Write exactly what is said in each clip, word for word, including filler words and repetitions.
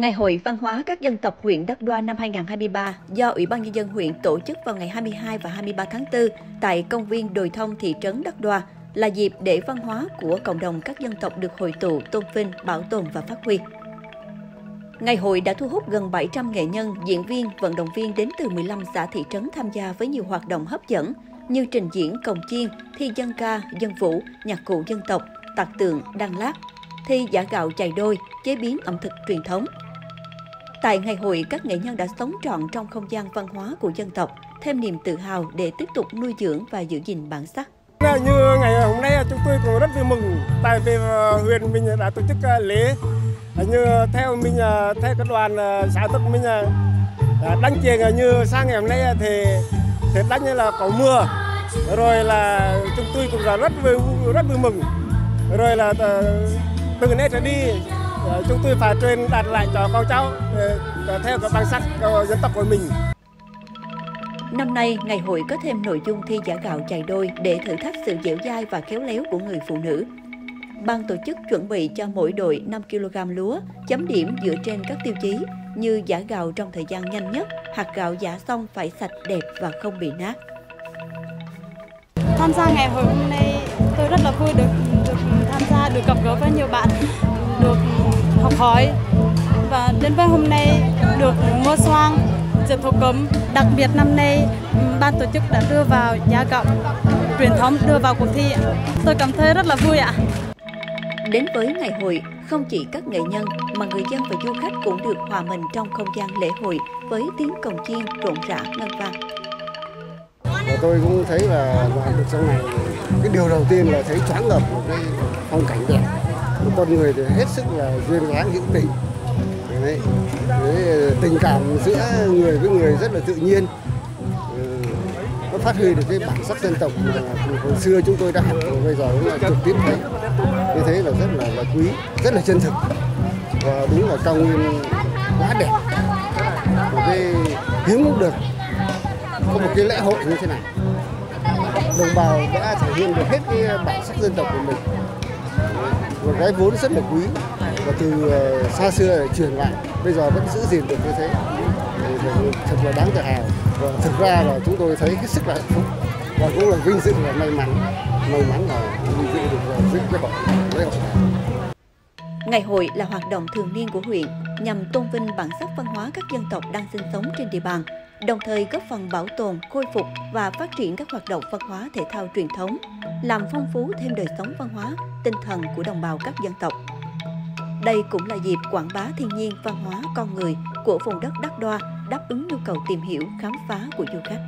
Ngày hội văn hóa các dân tộc huyện Đắk Đoa năm hai nghìn không trăm hai mươi ba do Ủy ban Nhân dân huyện tổ chức vào ngày hai mươi hai và hai mươi ba tháng tư tại công viên Đồi Thông, thị trấn Đắk Đoa là dịp để văn hóa của cộng đồng các dân tộc được hội tụ, tôn vinh, bảo tồn và phát huy. Ngày hội đã thu hút gần bảy trăm nghệ nhân, diễn viên, vận động viên đến từ mười lăm xã thị trấn tham gia với nhiều hoạt động hấp dẫn như trình diễn cồng chiêng, thi dân ca, dân vũ, nhạc cụ dân tộc, tạc tượng, đàn lát, thi giã gạo chày đôi, chế biến ẩm thực truyền thống. Tại ngày hội, các nghệ nhân đã sống trọn trong không gian văn hóa của dân tộc, thêm niềm tự hào để tiếp tục nuôi dưỡng và giữ gìn bản sắc. Như ngày hôm nay chúng tôi cũng rất vui mừng, tại vì huyện mình đã tổ chức lễ. Như theo mình, theo cái đoàn xã tộc mình đánh chiêng, như sang ngày hôm nay thì thì đánh như là có mưa, rồi là chúng tôi cũng rất vui rất vui mừng, rồi là từ nay trở đi chúng tôi phải truyền đạt lại cho con cháu theo cái bản sắc của dân tộc của mình. Năm nay, ngày hội có thêm nội dung thi giã gạo chày đôi để thử thách sự dẻo dai và khéo léo của người phụ nữ. Ban tổ chức chuẩn bị cho mỗi đội năm ki lô gam lúa, chấm điểm dựa trên các tiêu chí như giã gạo trong thời gian nhanh nhất, hạt gạo giã xong phải sạch đẹp và không bị nát. Tham gia ngày hội hôm nay, tôi rất là vui được, được tham gia, được gặp gỡ với nhiều bạn, được học hỏi và đến với hôm nay được mua xoang, dệt thổ cẩm. Đặc biệt năm nay, ban tổ chức đã đưa vào giã gạo truyền thống, đưa vào cuộc thi. Tôi cảm thấy rất là vui ạ. Đến với ngày hội, không chỉ các nghệ nhân mà người dân và du khách cũng được hòa mình trong không gian lễ hội với tiếng cồng chiêng rộn rã ngân vang. Tôi cũng thấy là làm được trong này, cái điều đầu tiên là thấy choáng ngợp một cái phong cảnh đẹp, một con người thì hết sức là duyên dáng hữu tình. Đấy, đấy, tình cảm giữa người với người rất là tự nhiên, nó phát huy được cái bản sắc dân tộc mà hồi xưa chúng tôi đã học, bây giờ cũng là trực tiếp thấy, như thế là rất là, là quý, rất là chân thực và đúng là cao nguyên quá đẹp. Một cái hiếm cũng được có một cái lễ hội như thế này, đồng bào đã thể hiện được hết cái bản sắc dân tộc của mình, một cái vốn rất là quý và từ xa xưa truyền lại bây giờ vẫn giữ gìn được như thế, thật là đáng tự hào. Và thực ra là chúng tôi thấy hết sức là hạnh phúc và cũng là vinh dự và may mắn may mắn là vinh dự được giữ cái hội lễ hội này. Ngày hội là hoạt động thường niên của huyện nhằm tôn vinh bản sắc văn hóa các dân tộc đang sinh sống trên địa bàn, đồng thời góp phần bảo tồn, khôi phục và phát triển các hoạt động văn hóa thể thao truyền thống, làm phong phú thêm đời sống văn hóa, tinh thần của đồng bào các dân tộc. Đây cũng là dịp quảng bá thiên nhiên, văn hóa, con người của vùng đất Đắk Đoa, đáp ứng nhu cầu tìm hiểu, khám phá của du khách.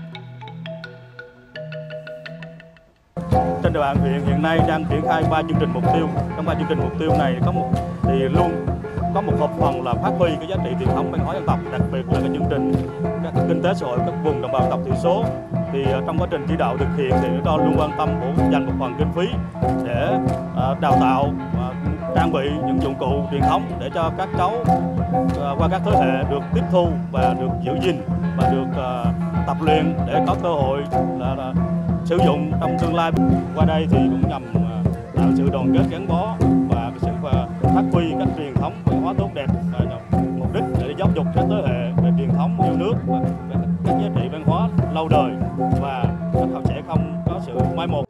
Trên địa bàn huyện hiện nay đang triển khai ba chương trình mục tiêu. Trong ba chương trình mục tiêu này có một thì luôn có một hợp phần là phát huy cái giá trị truyền thống văn hóa dân tộc, đặc biệt là cái chương trình các kinh tế xã hội các vùng đồng bào dân tộc thiểu số. Thì trong quá trình chỉ đạo thực hiện thì chúng tôi luôn quan tâm bổ dành một phần kinh phí để đào tạo và trang bị những dụng cụ truyền thống để cho các cháu qua các thế hệ được tiếp thu và được giữ gìn và được tập luyện để có cơ hội là, là sử dụng trong tương lai. Qua đây thì cũng nhằm tạo sự đoàn kết gắn bó và sự phát huy các truyền thống văn hóa tốt đẹp, mục đích để giáo dục các thế hệ về truyền thống yêu nước và các giá trị văn hóa lâu đời và sẽ không có sự mai một